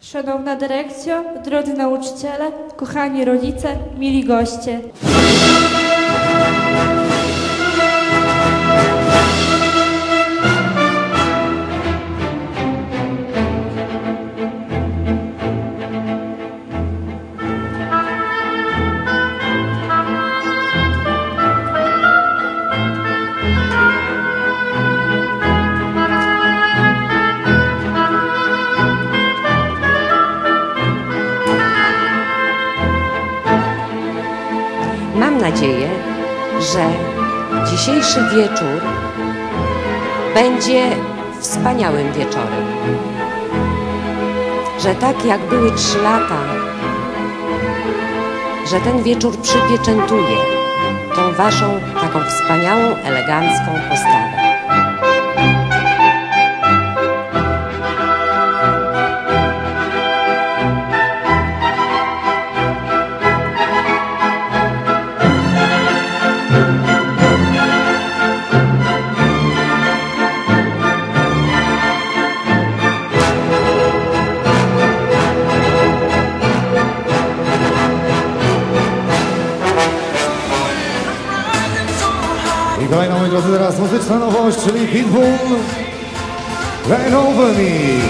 Szanowna dyrekcjo, drodzy nauczyciele, kochani rodzice, mili goście. Mam nadzieję, że dzisiejszy wieczór będzie wspaniałym wieczorem. Że tak jak były 3 lata, że ten wieczór przypieczętuje tą waszą taką wspaniałą, elegancką postawę. I kolejna, moi drodzy, teraz muzyczna nowość, czyli Pitbull, Rain Over Me.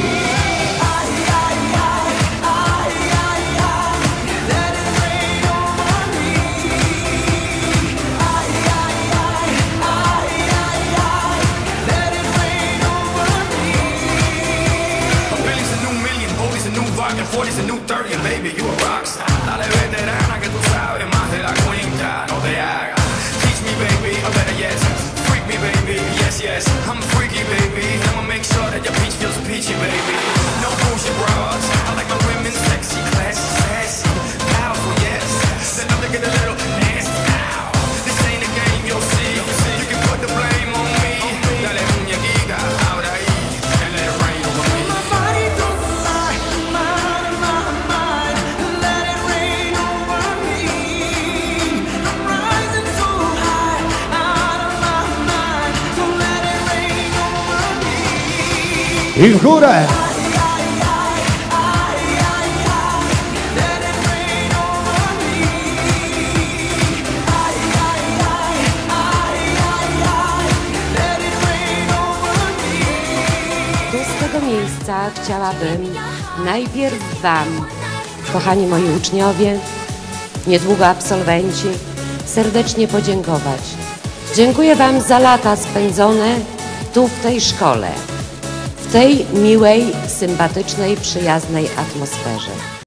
Yes, I'm freaky, baby. I'ma make sure that your peach feels peachy, baby. No bullshit bras. I like my women sexy, classy, sassy, powerful, yes. Then I'm get a little nasty. Ow. This ain't a game, you'll see. You can put the blame on me. Dale muñequita, ahora ahí, and let it rain over me. My body don't lie, I'm out of my mind. Let it rain over me. I'm rising so high, out of my mind. So let it rain over me. I w górę! Tu z tego miejsca chciałabym najpierw wam, kochani moi uczniowie, niedługo absolwenci, serdecznie podziękować. Dziękuję wam za lata spędzone tu w tej szkole, w tej miłej, sympatycznej, przyjaznej atmosferze.